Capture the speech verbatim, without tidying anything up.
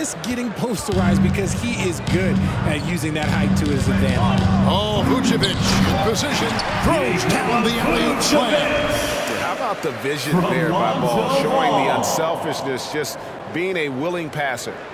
risk getting posterized because he is good at using that height to his advantage. Oh, Vučević in position, throws down the alley-oop slam. How about the vision there by Ball, showing the unselfishness, just being a willing passer.